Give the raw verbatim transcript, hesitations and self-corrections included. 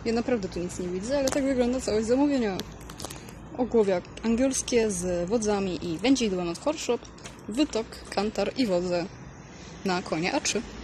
Ja naprawdę tu nic nie widzę, ale tak wygląda całość zamówienia. Ogłowiak angielskie z wodzami i wędzidłem od Horshop, wytok, kantar i wodze na konie A trzy.